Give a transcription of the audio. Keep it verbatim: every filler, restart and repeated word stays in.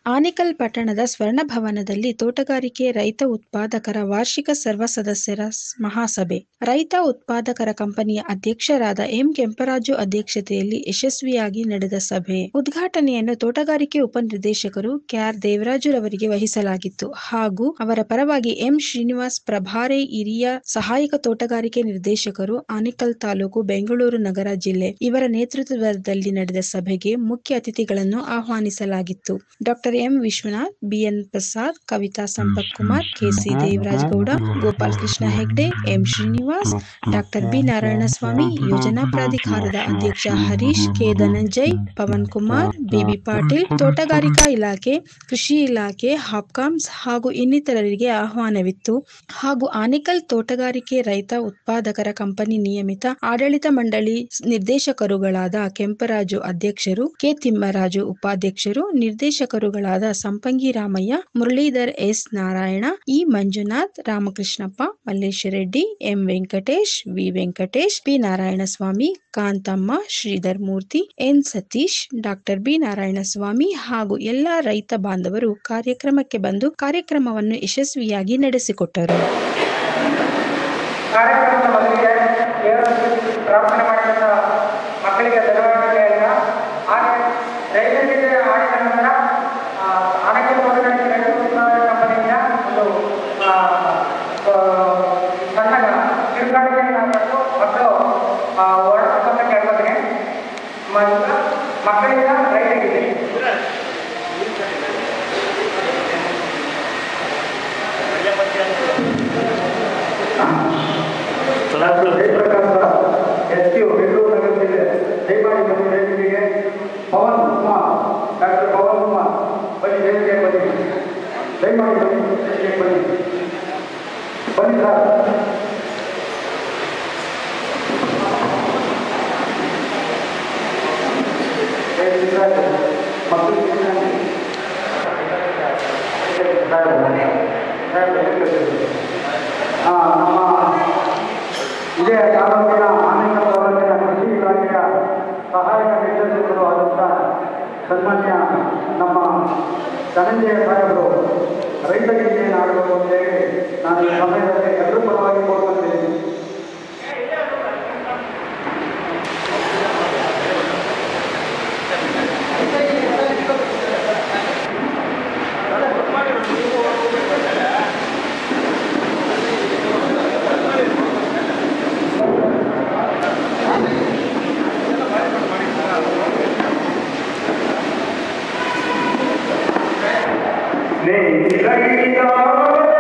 ಆನೇಕಲ್ ಪಟ್ಟಣದ ಸ್ವರ್ಣಭವನದಲ್ಲಿ ತೋಟಗಾರಿಕೆ ರೈತ ಉತ್ಪಾದಕರ ವಾರ್ಷಿಕ ಸರ್ವ ಸದಸ್ಯರ ಮಹಾಸಭೆ. ರೈತ ಉತ್ಪಾದಕರ ಕಂಪನಿಯ ಅಧ್ಯಕ್ಷರಾದ ಎಂ ಕೆಂಪರಾಜು ಅಧ್ಯಕ್ಷತೆಯಲ್ಲಿ ಯಶಸ್ವಿಯಾಗಿ ನಡೆದ ಸಭೆ. ಉದ್ಘಾಟನೆಯನ್ನು ತೋಟಗಾರಿಕೆ ಉಪನಿರ್ದೇಶಕರು ಕೆಆರ್ ದೇವರಾಜುರವರಿಗೆ ವಹಿಸಲಾಗಿತ್ತು ಹಾಗೂ ಅವರ ಪರವಾಗಿ ಎಂ ಶ್ರೀನಿವಾಸ್ ಪ್ರಭಾರೆ ಹಿರಿಯ ಸಹಾಯಕ ತೋಟಗಾರಿಕೆ ನಿರ್ದೇಶಕರು ಆನೇಕಲ್ ತಾಲೂಕು ಬೆಂಗಳೂರು ನಗರ ಜಿಲ್ಲೆ ಇವರ ನೇತೃತ್ವದಲ್ಲಿ ನಡೆದ ಸಭೆಗೆ ಮುಖ್ಯ ಅತಿಥಿಗಳನ್ನು ಆಹ್ವಾನಿಸಲಾಗಿತ್ತು. Doctor M Vishwanath, BN Prasad, Kavitha Sampath Kumar, KC Devaraj Gowda, Gopal Krishna Hegde, M Srinivas, doctor B Narayanaswamy, ಯೋಜನಾ ಪ್ರಾಧಿಕಾರದ ಅಧ್ಯಕ್ಷ ಹರೀಶ್, ಕೆ ಧನಂಜಯ್, ಪವನ್ ಕುಮಾರ್, ಬಿಬಿ ಪಾಟೀಲ್, ತೋಟಗಾರಿಕಾ ಇಲಾಖೆ, ಕೃಷಿ ಇಲಾಖೆ, ಹಾಪ್ಕಾಮ್ಸ್ ಹಾಗೂ ಇನ್ನಿತರರಿಗೆ ಆಹ್ವಾನವಿತ್ತು ಹಾಗೂ ಆನೇಕಲ್ ತೋಟಗಾರಿಕೆ ರೈತ ಉತ್ಪಾದಕರ ಕಂಪನಿ ನಿಯಮಿತ ಆಡಳಿತ ಮಂಡಳಿ ನಿರ್ದೇಶಕರುಗಳಾದ ಕೆಂಪರಾಜು ಅಧ್ಯಕ್ಷರು, ಕೆ ತಿಮ್ಮರಾಜು ಉಪಾಧ್ಯಕ್ಷರು, ನಿರ್ದೇಶಕರುಗಳಾದ Sampangi Ramaiah, Muralidhar S Narayana, E Manjunath, Ramakrishnappa, Mallesh Reddy, M Venkatesh, V Venkatesh, P Narayanaswamy, Kanthamma, Sridhar Murthy, N Satish, doctor B Narayanaswamy ಹಾಗೂ ಎಲ್ಲಾ ರೈತ ಬಾಂಧವರು ಕಾರ್ಯಕ್ರಮಕ್ಕೆ ಬಂದು ಕಾರ್ಯಕ್ರಮವನ್ನು ಯಶಸ್ವಿಯಾಗಿ ನಡೆಸಿಕೊಟ್ಟರು. ಮಕ್ಕಳಿಗೆ ಧನ್ಯವಾದಗಳಿಂದ ಹಾಗೆ ರೈತರಿಗೆ ಆಡಿದ ನಂತರ ಆನೇಕಲ್ ತೋಟಗಾರಿಕೆ ರೈತ ಉತ್ಪಾದಕ ಕಂಪನಿಯಿಂದ ಒಂದು ಸಣ್ಣ ಕಿರುಕಾಣಿಕೆಯನ್ನು ಹಾಕಿಟ್ಟು ಮಕ್ಕಳು ಹೊರಡಬೇಕಂತ ಕೇಳ್ಕೊತೀನಿ. ಮಕ್ಕಳಿಂದ ರೈತರಿಗೆ ಎಸ್ ಯು ಬೆಂಗಳೂರು ನಗರ ಜಿಲ್ಲೆ ದಯಮಾಡಿ ಬನ್ನಿ ವೇದಿಕೆಗೆ. ಪವನ್ ಕುಮಾರ್, ಡಾಕ್ಟರ್ ಪವನ್ ಕುಮಾರ್ ಬನ್ನಿ ವೇದಿಕೆಗೆ ಬನ್ನಿ. ದಯಮಾಡಿ ಬನ್ನಿ ವೇದಿಕೆಗೆ ಬನ್ನಿ ಬನ್ನಿ ಸರ್. ಮಕ್ಕಳು ನಮ್ಮ ಇದೇ ತಾಲೂಕಿನ ಆನೇಕಲ್ ತಾಲೂಕಿನ ಕೃಷಿ ಇಲಾಖೆಯ ಸಹಾಯಕ ನಿರ್ದೇಶಕರು ಆದಂಥ ಸನ್ಮಾನ್ಯ ನಮ್ಮ ಧನಂಜಯ ಸಾಹೇಬರು ರೈತ ಗೀತೆಯನ್ನು ಆಡಬೇಕು ಅಂತೇಳಿ ನಾನು ಈ ಸಮಯದಲ್ಲಿ ಎಲ್ಲರೂ ಪರವಾಗಿ ಕೋರ್ಕೊಳ್ತೀನಿ. Nei,